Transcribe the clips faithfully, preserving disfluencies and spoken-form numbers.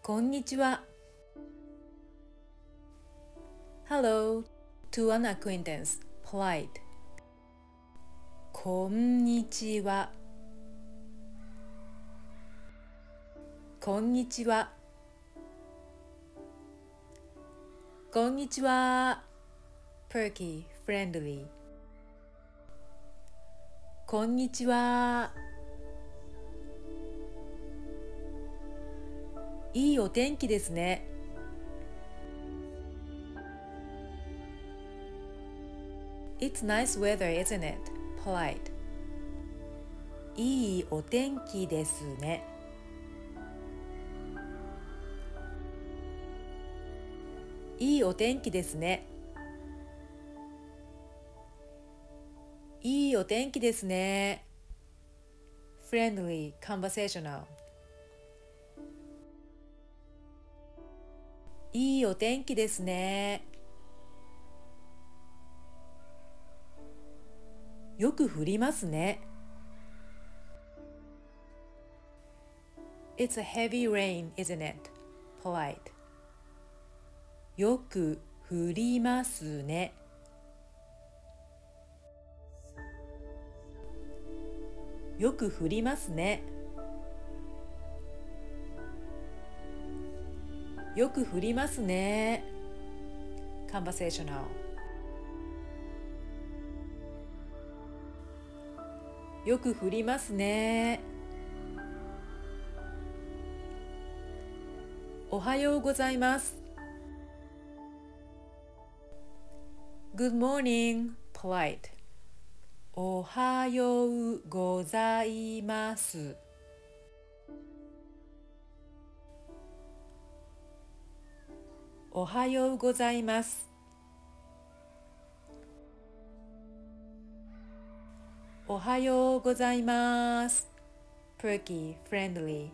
こんにちは。Hello to an acquaintance. Polite. こんにちは。こんにちは。こんにちは。Perky, friendly. こんにちは。いいお天気ですね。It's nice weather, isn't it? Polite. いいお天気ですね。いいお天気ですね。いいお天気ですね。Friendly, conversational. いいお天気ですね。よく降りますね。It's a heavy rain, isn't it? Polite. よく降りますね。よく降りますね。よく降りますね。Conversational. よく降りますね。おはようございます。Good morning, polite. おはようございます。おはようございます。おはようございます。Perky, friendly.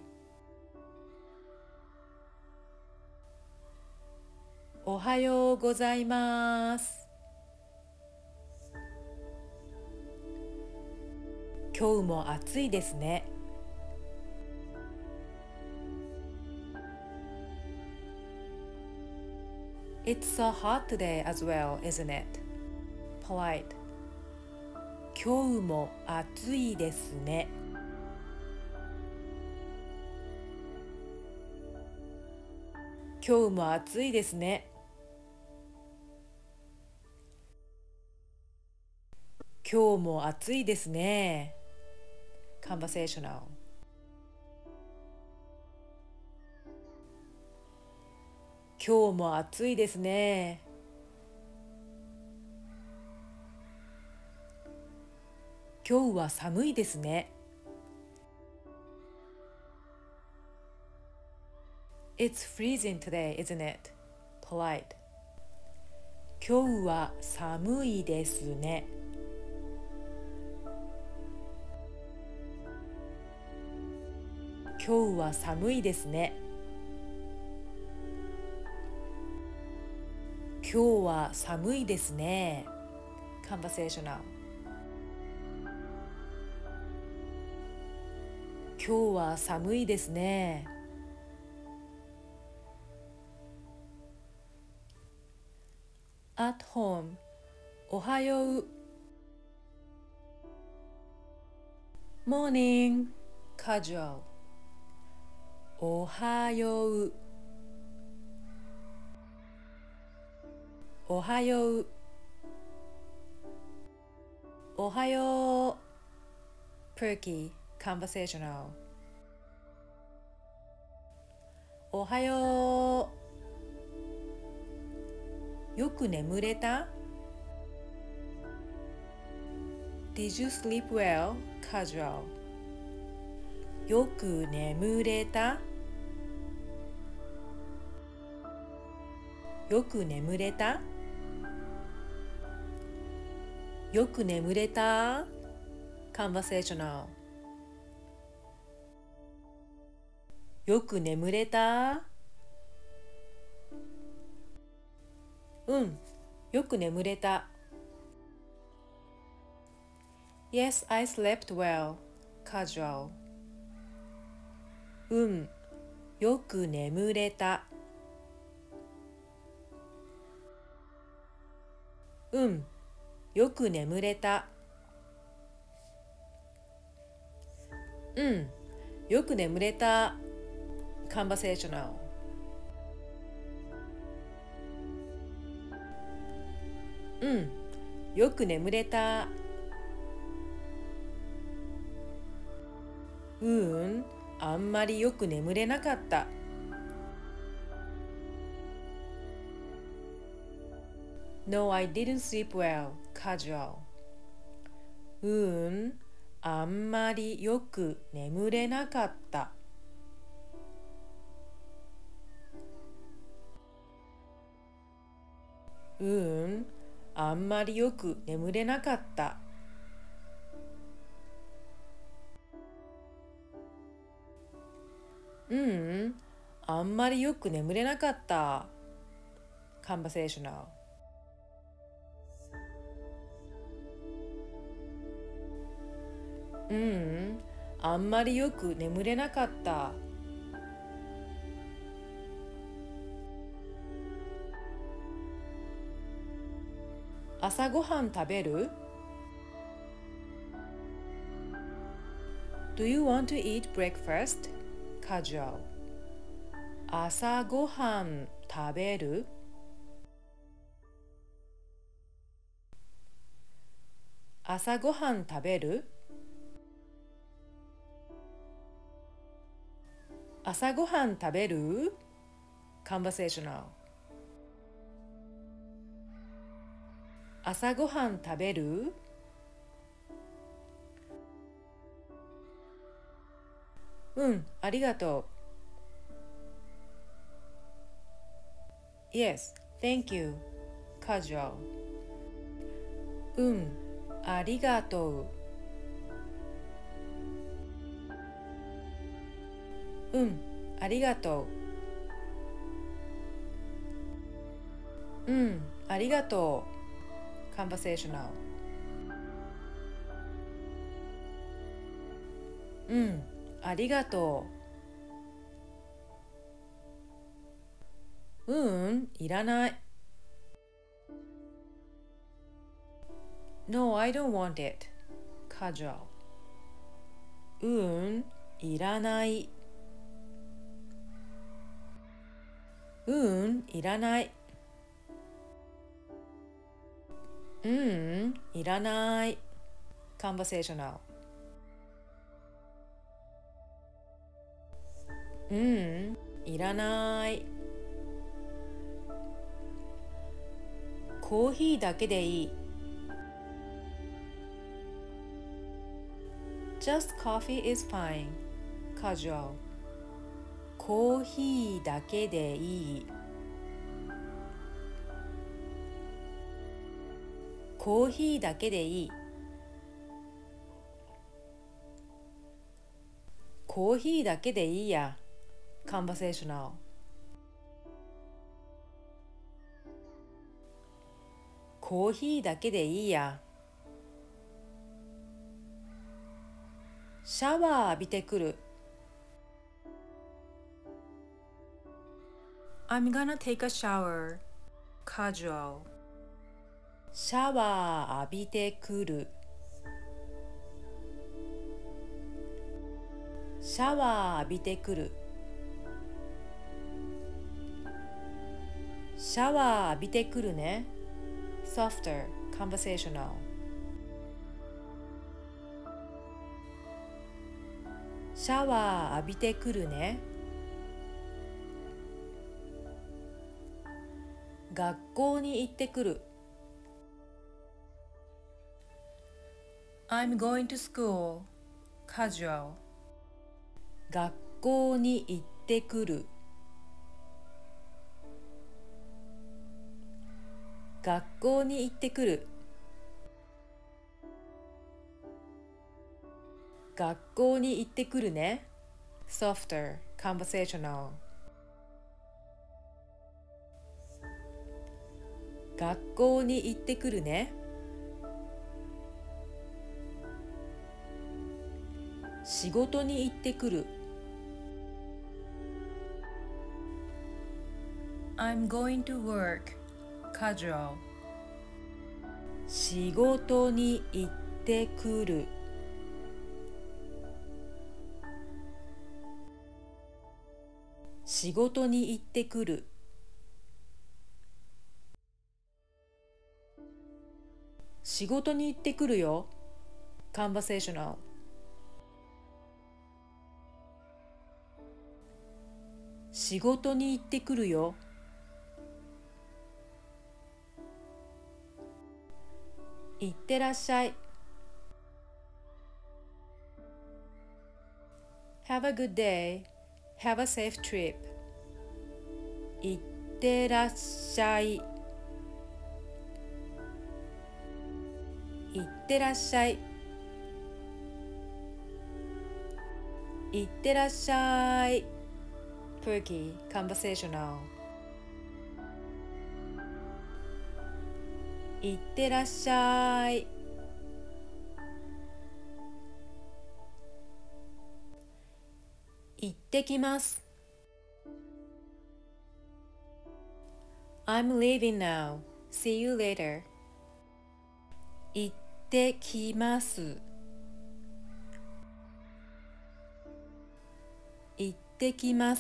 おはようございます。今日も暑いですね。It's so hot today as well, isn't it? Polite. 今日も暑いですね。今日も暑いですね。今日も暑いですね。Conversational. 今日も暑いですね。今日は寒いですね。It's freezing today, isn't it? Polite. 今日は寒いですね。今日は寒いですね。今日は寒いですね。Conversational. 今日は寒いですね。At home. おはよう。Morning. Casual. おはよう。おはよう。おはよう。Perky, conversational. おはよう。よく眠れた？ Did you sleep well? Casual. よく眠れた？よく眠れた？よく眠れた？ Conversational. よく眠れた？うん、よく眠れた。Yes, I slept well. Casual. うん、 よく眠れた。うん、よく眠れた。うん、よく眠れた。conversational。うん、よく眠れた。うーん、あんまりよく眠れなかった。No, I didn't sleep well. Casual。うーん、あんまりよく眠れなかった。うーん、あんまりよく眠れなかった。ううん、あんまりよく眠れなかった。conversational。うん、あんまりよく眠れなかった。朝ごはん食べる？ Do you want to eat breakfast? Casual。朝ごはん食べる？朝ごはん食べる？朝ごはん食べる？ conversational。朝ごはん食べる？うん、ありがとう。Yes, thank you. Casual。うん、ありがとう。うん、ありがとう。うん、ありがとう。conversational。うん、ありがとう。ううん、いらない。No, I don't want it. Casual。ううん、いらない。ううん、いらない。ううん、いらない。conversational。ううん、いらない。コーヒーだけでいい。Just coffee is fine. Casual。コーヒーだけでいい。コーヒーだけでいい。コーヒーだけでいいや。conversational。コーヒーだけでいいや。シャワー浴びてくる。I'm gonna take a shower. Casual。シャワー浴びてくる。シャワー浴びてくる。シャワー浴びてくるね。Softer, conversational。シャワー浴びてくるね。学校に行ってくる。I'm going to school. Casual。学校に行ってくる。学校に行ってくる。学校に行ってくるね。Softer, conversational。学校に行ってくるね。仕事に行ってくる。 I'm going to work. Casual. 仕事に行ってくる。仕事に行ってくる。仕事に行ってくるよ。Conversational. 仕事に行ってくるよ。行ってらっしゃい。Have a good day. Have a safe trip. 行ってらっしゃい。行ってらっしゃい。行ってらっしゃい。Perky, conversational. 行ってらっしゃい。行ってきます。I'm leaving now. See you later. 行ってきます。行ってきます。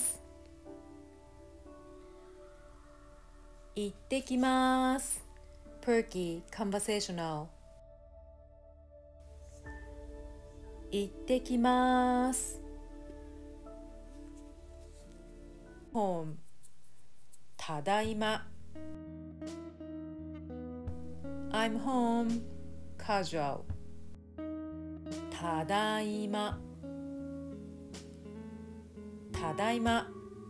行ってきます。Perky, conversational. 行ってきます。Home. ただいま。I'm home. Casual. ただいま。ただいま。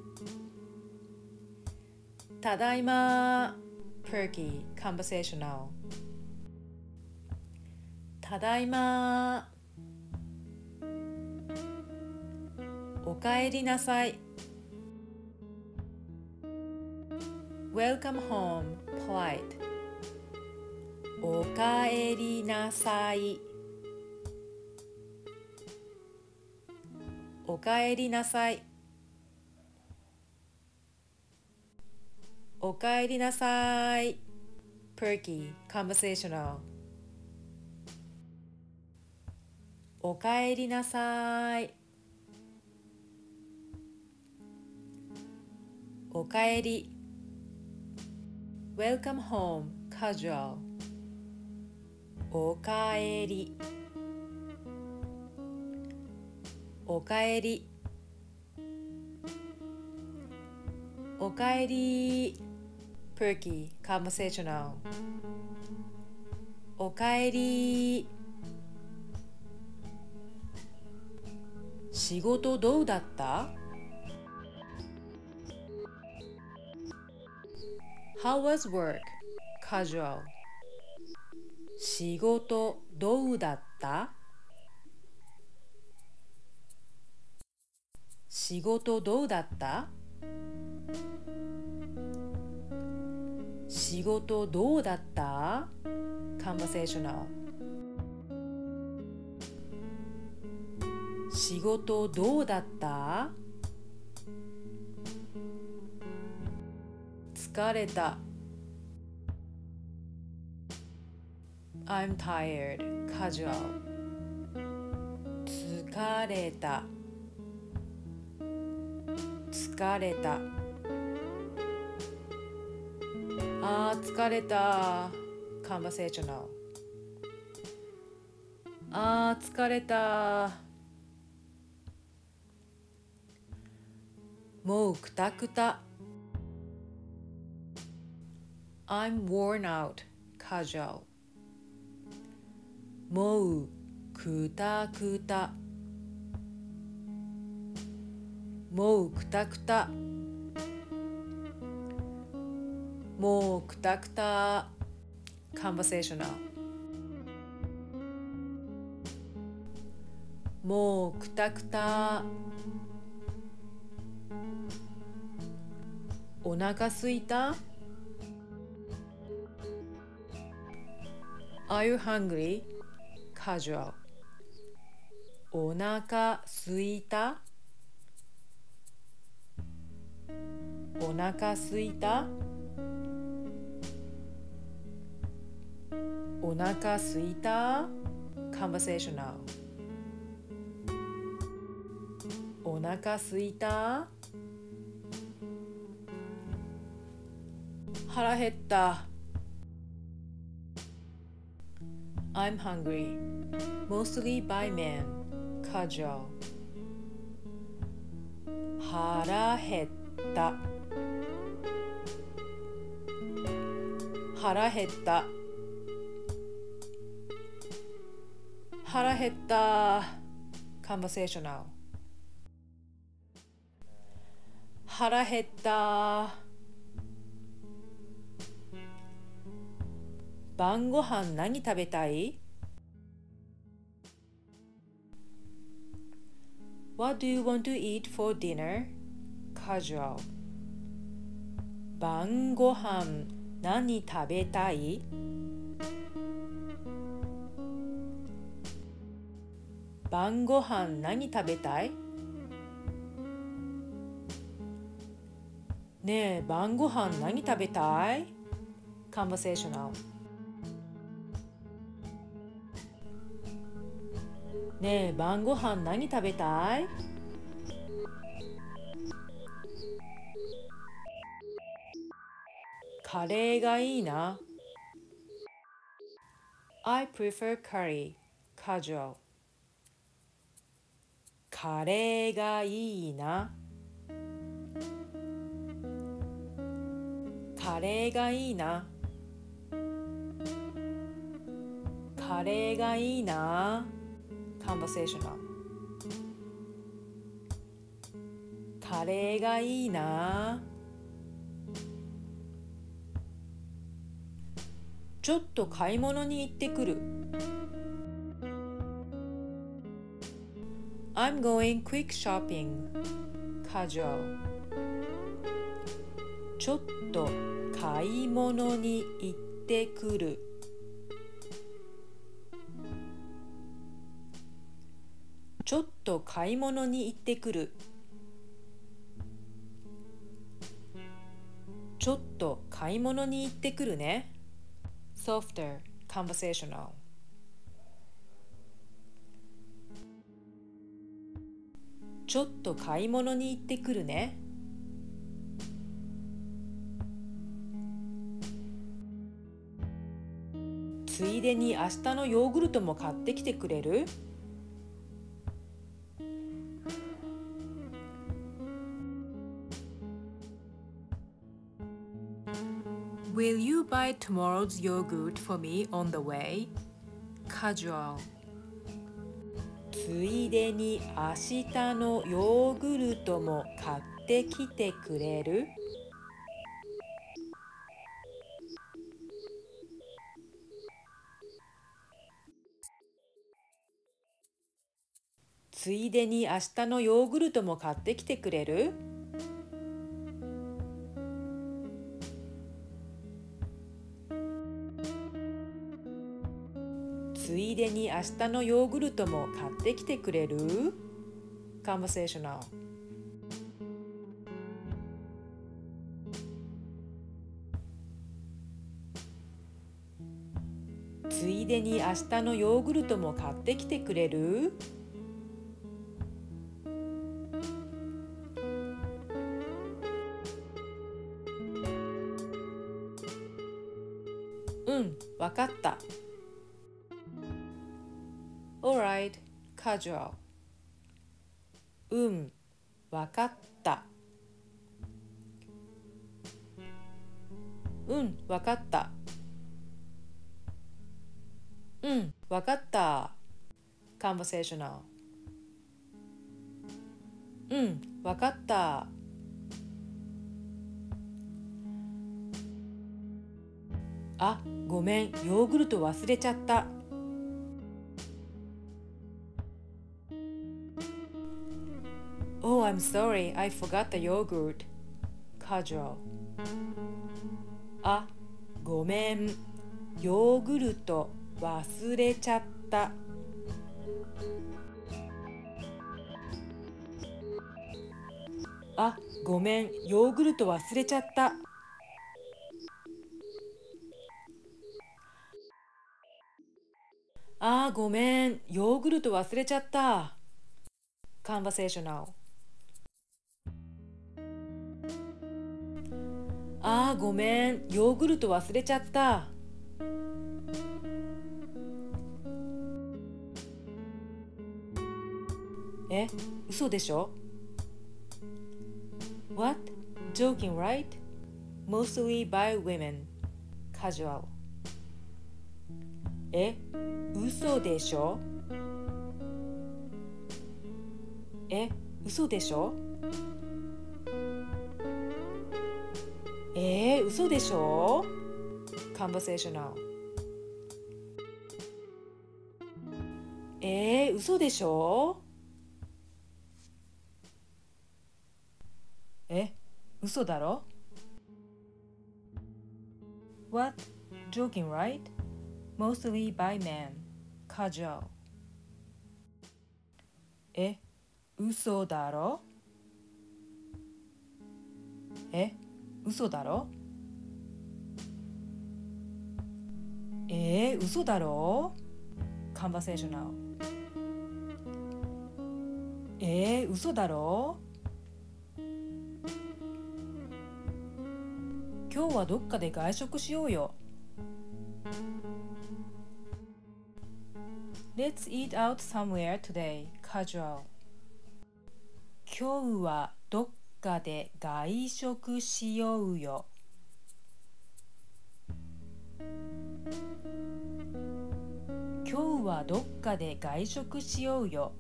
ただいま。Perky, conversational. ただいま。おかえりなさい。Welcome home, polite. おかえりなさい。おかえりなさい。おかえりなさい。Perky, conversational. おかえりなさい。おかえり。Welcome home, casual. おかえり。おかえり。おかえり。Perky, conversational. おかえり。仕事どうだった？ How was work? Casual. 仕事どうだった？仕事どうだった？仕事どうだった？ Conversational. 仕事どうだった？疲れた。I'm tired. Casual. 疲れた。疲れた。あー疲れた。Conversational. あー疲れた。もうくたくた。I'm worn out. Casual. もうくたくた。もうくたくた。もうくたくた。Conversational. もうくたくた。お腹すいた？ Are you hungry? Casual. お腹すいた？おお腹すいた？お腹すいた？ Conversational。 お腹すいた？腹減った。I'm hungry. Mostly by men. Casual. 腹減った。腹減った。腹減った。Conversational。腹減った。晩ご飯何食べたい？ What do you want to eat for dinner? Casual。 晩ご飯何食べたい？晩ご飯何食べたい？ねえ、晩ご飯何食べたい？ Conversational。 ねえ、晩ご飯何食べたい？カレーがいいな。I prefer curry. Casual。 カレーがいいな。カレーがいいな。カレーがいいな。Conversational。 カレーがいいな。ちょっと買い物に行ってくる。I'm going quick shopping. Casual。 ちょっと買い物に行ってくる。ちょっと買い物に行ってくる。ちょっと買い物に行ってくるね。Softer. Conversational。 ちょっと買い物に行ってくるね。ついでに明日のヨーグルトも買ってきてくれる？ Will you buy tomorrow's yogurt for me on the way? Casual。 ついでに明日のヨーグルトも買ってきてくれる？ついでに明日のヨーグルトも買ってきてくれる？ついでに明日のヨーグルトも買ってきてくれる？ Conversational。 ついでに明日のヨーグルトも買ってきてくれる？うん、わかった。Alright, casual。 うん、わかった。うん、わかった。うん、わかった。Conversational。 うん、わかった。あ、ごめん、ヨーグルト忘れちゃった。Oh, I'm sorry, I forgot the yogurt. Casual。 あ、ごめん、ヨーグルト忘れちゃった。 あ、ごめん、ヨーグルト忘れちゃった。あー、ごめん、ヨーグルト忘れちゃった。Conversational。あー、ごめん、ヨーグルト忘れちゃった。え、嘘でしょ？ What? Joking, right? Mostly by women. Casual. え、嘘でしょ？え、嘘でしょ？えー、嘘でしょ？ Conversational。えー、嘘でしょ？え、嘘だろ？ What? Joking, right? Mostly by men. Casual. え、嘘だろ？え、嘘だろ？えー、嘘だろ？ Conversational。えー、嘘だろ？今日はどっかで外食しようよ。Let's eat out somewhere today. Casual。今日はどっかで外食しようよ。今日はどっかで外食しようよ。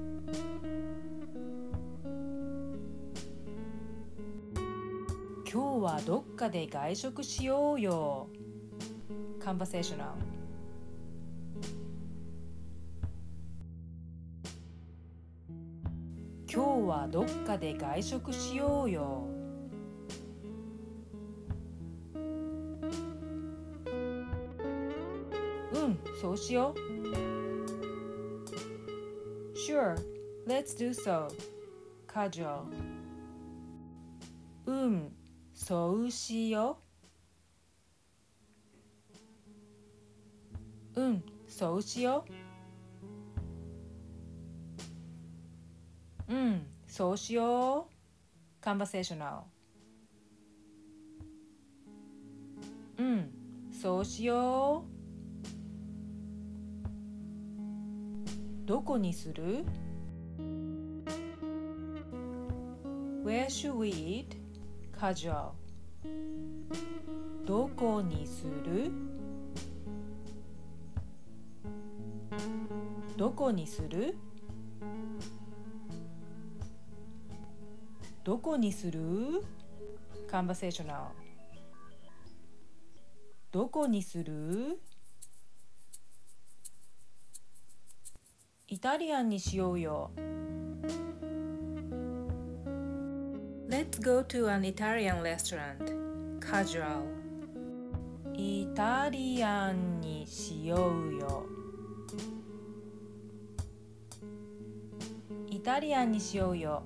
今日はどっかで外食しようよ。Conversational。今日はどっかで外食しようよ。うん、そうしよう。Sure, let's do so. Casual。うん、そうしよう。うん、そうしよう。うん、そうしよう。Conversational。うん、そうしよう。どこにする？ Where should we eat? Casual。どこにする？どこにする？どこにする？ Conversational。どこにする？イタリアンにしようよ。Let's go to an Italian restaurant. Casual。イタリアンにしようよ。イタリアンにしようよ。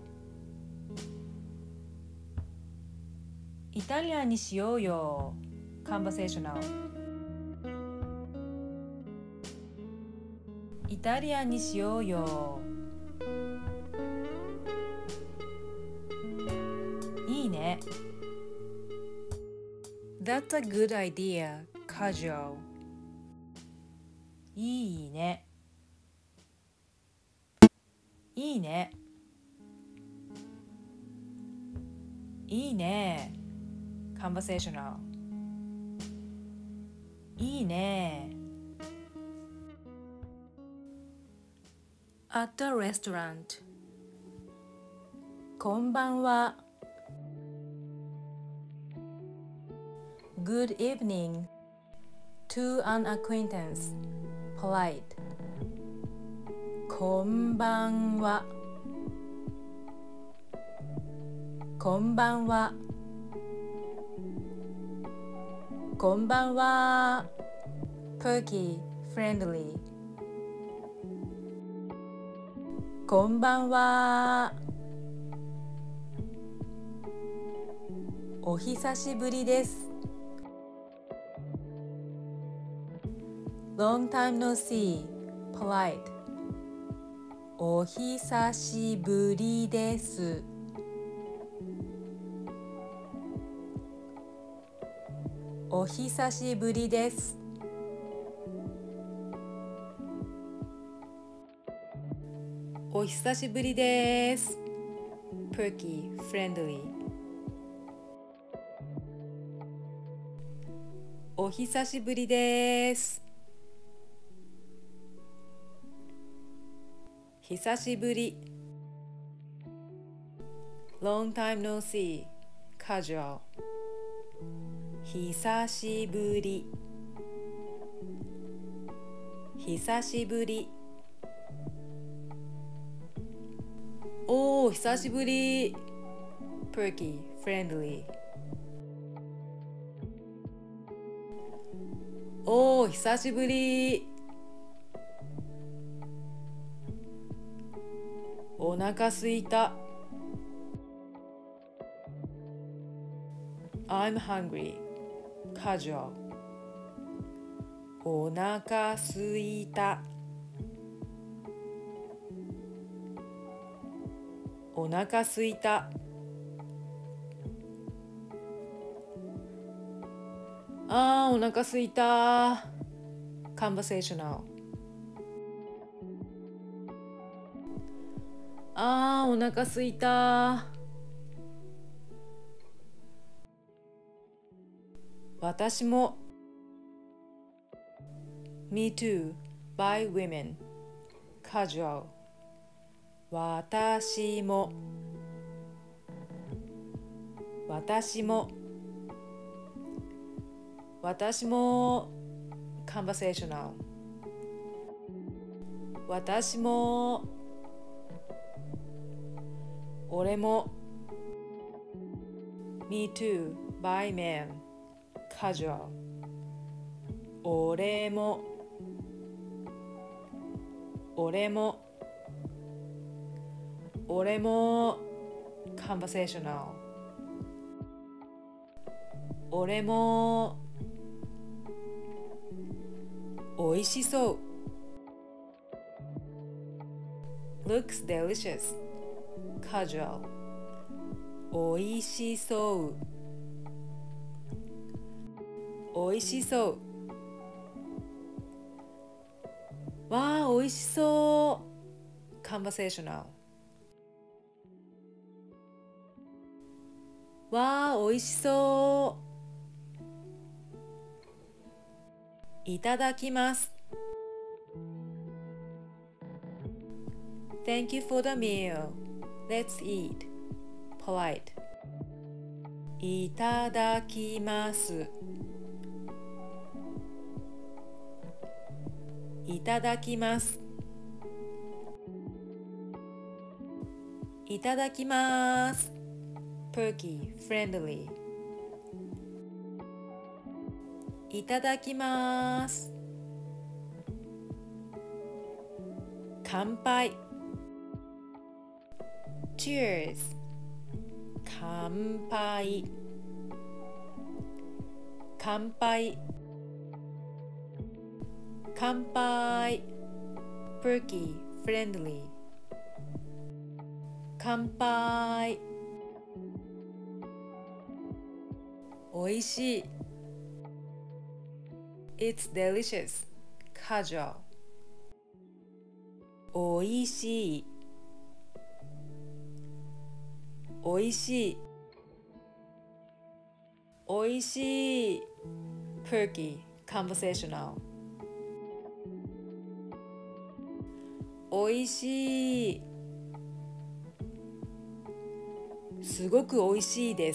イタリアンにしようよ。Conversational。イタリアンにしようよ。いいね。That's a good idea. Casual。いいね。いいね。いいね。Conversational。いいね。At the restaurant。こんばんは。Good evening. To an acquaintance. Polite。こんばんは。こんばんは。こんばんは。Perky, friendly。こんばんは。 お久しぶりです。Long time no see, polite. お久しぶりです。お久しぶりです。お久しぶりです。Perky, friendly. お久しぶりです。久しぶり。Long time no see, casual. 久しぶり。久しぶり。おー、久しぶり。Perky, friendly. おー、久しぶり。お腹すいた。I'm hungry. Casual. お腹すいた。お腹すいた。あー、お腹すいた。Conversational. あー、お腹すいた。私も。Me too, by women. Casual. 私も。私も。私も。Conversational. 私も。俺も。Me too, by men. Casual. 俺も。俺も。俺も。Conversational. 俺も。おいしそう。Looks delicious. Casual. おいしそう。おいしそう。わあ、おいしそう。Conversational. わあ、おいしそう。いただきます。Thank you for the meal. Let's eat. Polite. いただきます。いただきます。いただきます。Perky, friendly. いただきます。乾杯。Cheers. 乾杯。乾杯。乾杯。Perky, friendly. 乾杯。おいしい。It's delicious. Casual. おいしい。おいしい。おいしい。Perky, conversational. おいしい。すごくおいしいです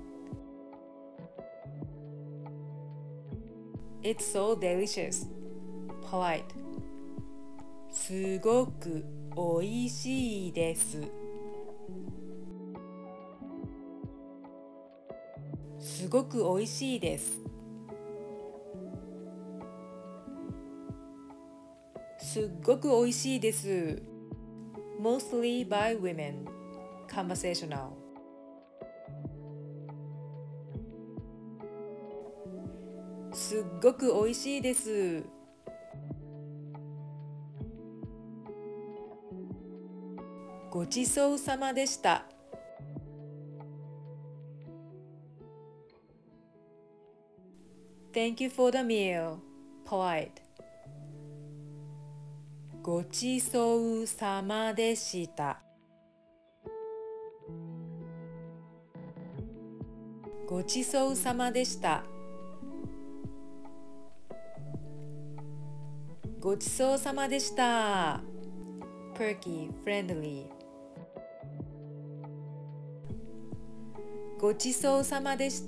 。It's so delicious. Polite. すごくおいしいです。すごくおいしいです。すっごくおいしいです。Mostly by women. Conversational. すっごくおいしいです。ごちそうさまでした。Thank you for the meal. Polite. ごちそうさまでした。ごちそうさまでした。ごちそうさまでした。Perky, friendly. ごちそうさまでした。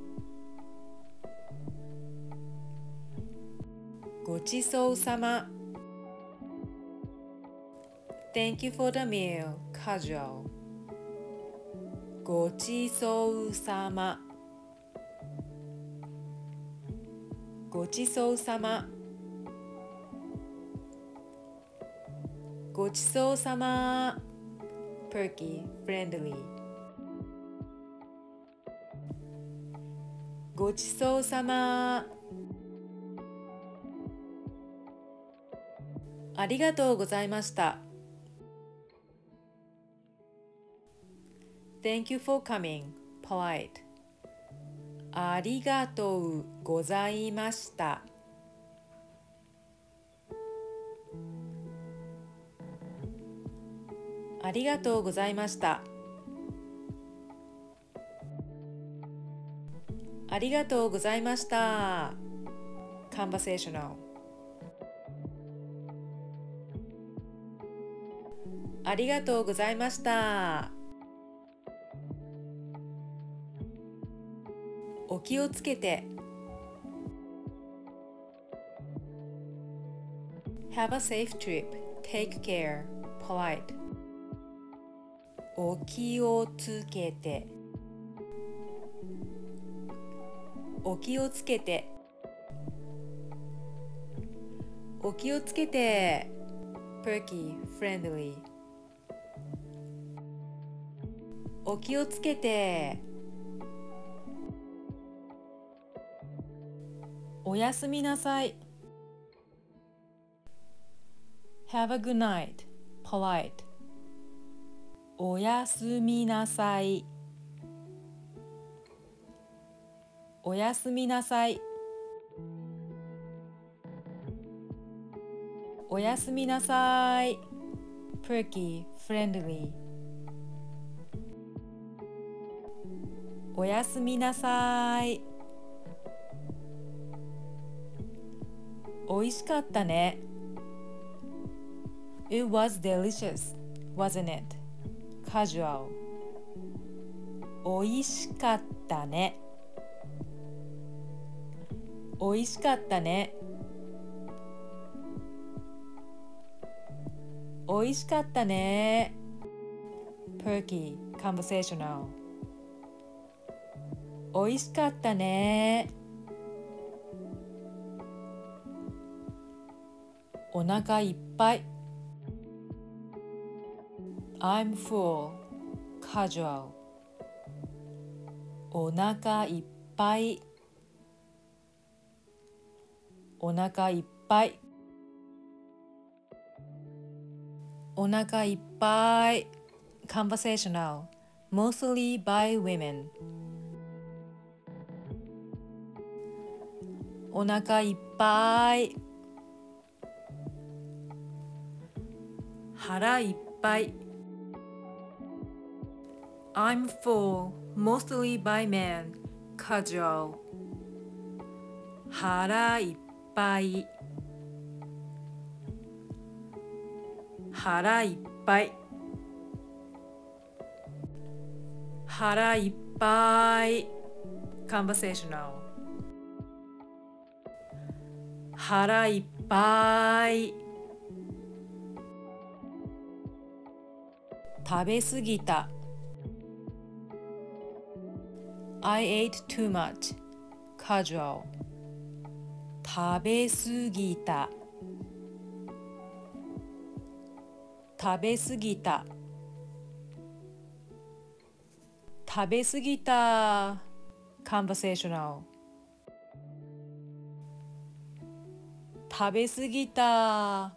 ごちそうさま。Thank you for the meal. Casual. ごちそうさま。ごちそうさま。ごちそうさま。Perky, friendly. ごちそうさま。ありがとうございました。Thank you for coming. Polite. ありがとうございました。ありがとうございました。ありがとうございました。Conversational. ありがとうございました。お気をつけて。Have a safe trip. Take care. Polite. お気をつけて。お気をつけて。お気をつけて。Perky, friendly. お気をつけて。おやすみなさい。Have a good night. Polite. おやすみなさい。おやすみなさい。おやすみなさい。Perky, friendly. おやすみなさい。おいしかったね。It was delicious, wasn't it? Casual. おいしかったね。おいしかったね。おいしかったね。Perky, conversational. おいしかったね。お腹いっぱい。I'm full. Casual. お腹いっぱい。お腹いっぱい。お腹いっぱい。Conversational. Mostly by women. お腹いっぱい。腹いっぱい。I'm full, mostly by men. Casual. 腹いっぱい。腹いっぱい。腹いっぱい。Conversational. 腹いっぱい。食べ過ぎた。I ate too much. Casual. 食べ過ぎた。食べ過ぎた。食べ過ぎた。Conversational. 食べ過ぎた。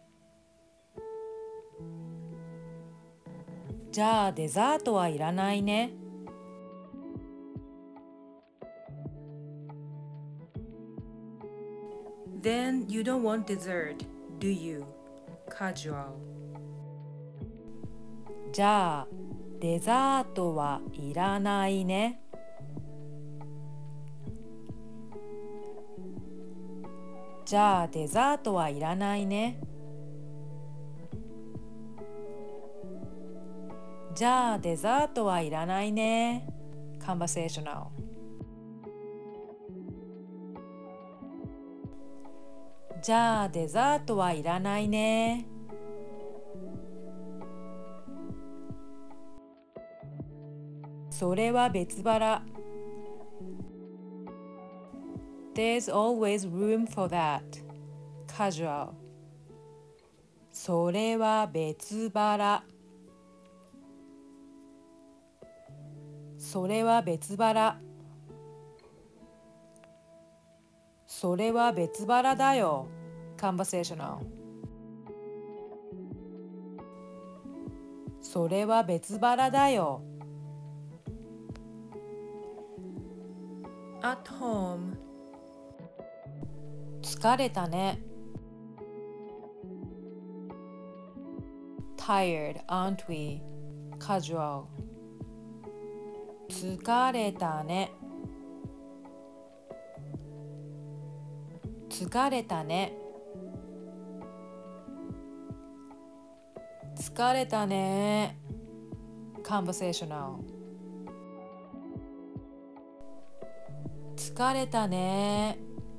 じゃあデザートはいらないね。Then you don't want dessert, do you? Casual. じゃあデザートはいらないね。じゃあデザートはいらないね。じゃあデザートはいらないね。Conversational. じゃあデザートはいらないね。それは別腹。There's always room for that. Casual. それは別腹。それは別腹。それは別腹だよ。Conversational. それは別腹だよ。At home. 疲れたね。Tired, aren't we? Casual. 疲れたね。疲れたね。疲れたね。Conversational. 疲れたね。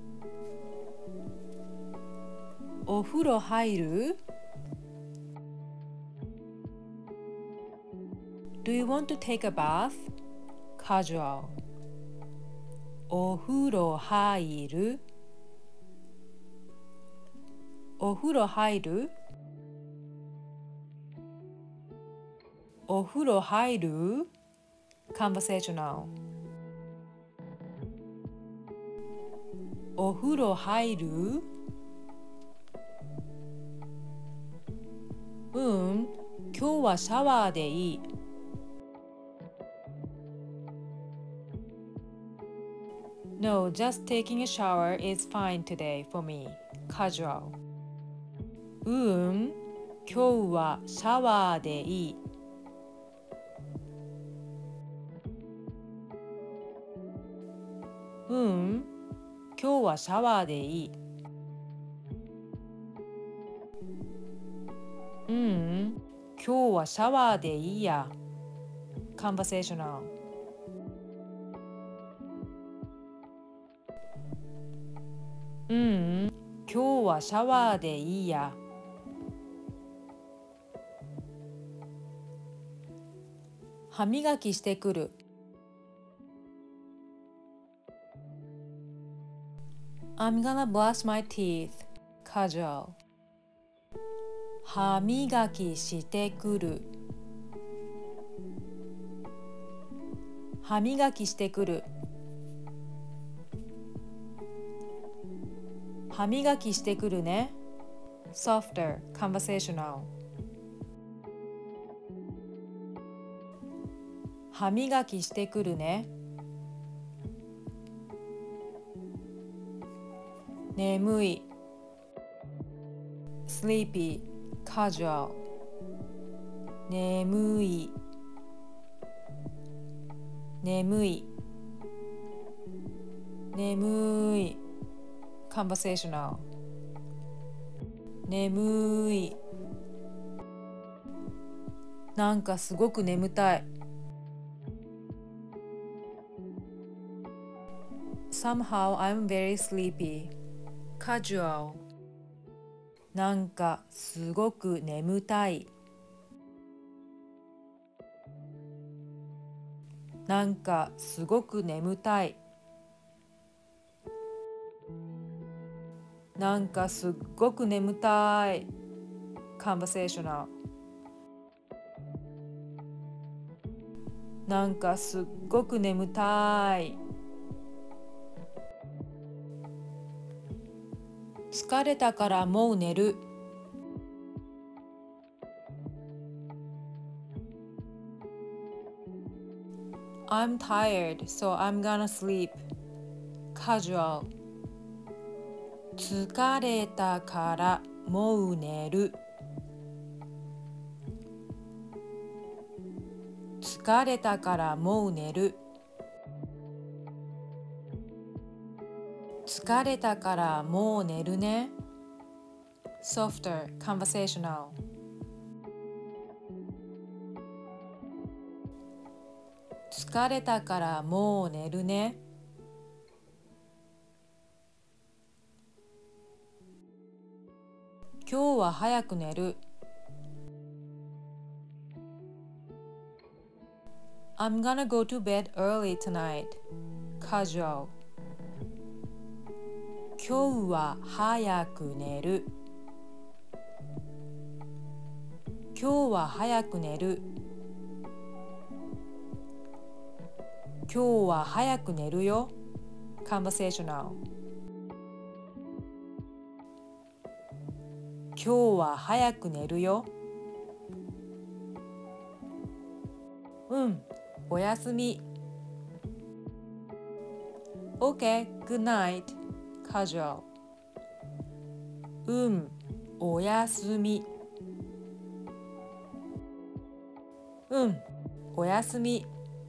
お風呂入る？ Do you want to take a bath? Casual. お風呂入る？お風呂入る？お風呂入る？ Conversational. お風呂入る？うん、今日はシャワーでいい。No, just taking a shower is fine today for me. Casual. うん、今日はシャワーでいい。うん、今日はシャワーでいい。うん、今日はシャワーでいいや。Conversational. うん、今日はシャワーでいいや。歯磨きしてくる。I'm gonna brush my teeth. Casual. 歯磨きしてくる。歯磨きしてくる。歯磨きしてくるね。Softer, conversational. 歯磨きしてくるね。眠い。Sleepy, casual. 眠い。眠い。眠い。Conversational. 眠い。なんかすごく眠たい。Somehow I'm very sleepy. Casual. なんかすごく眠たい。なんかすごく眠たい。なんかすっごく眠たい。Conversational. なんかすっごく眠たい。 疲れたからもう寝る。I'm tired, so I'm gonna sleep. Casual. 疲れたからもう寝る。疲れたからもう寝る。疲れたからもう寝るね。Softer, conversational. 疲れたからもう寝るね。今日は早く寝る。I'm gonna go to bed early tonight. Casual. 今日は早く寝る。今日は早く寝る。今日は早く寝るよ。Conversational. 今日は早く寝るよ。うん、おやすみ。Okay, good night. Casual. うん、おやすみ。うん、おやすみ。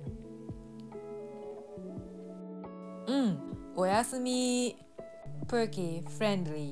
うん、おやすみ。Perky, friendly.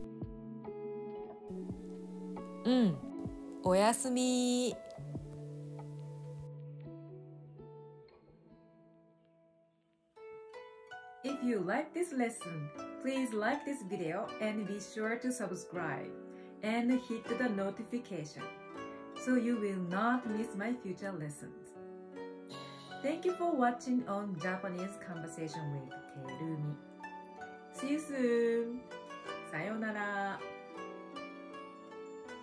うん、おやすみ。If you like this lesson, please like this video and be sure to subscribe and hit the notification so you will not miss my future lessons. Thank you for watching on Japanese Conversation with Terumi. See you soon! さようなら。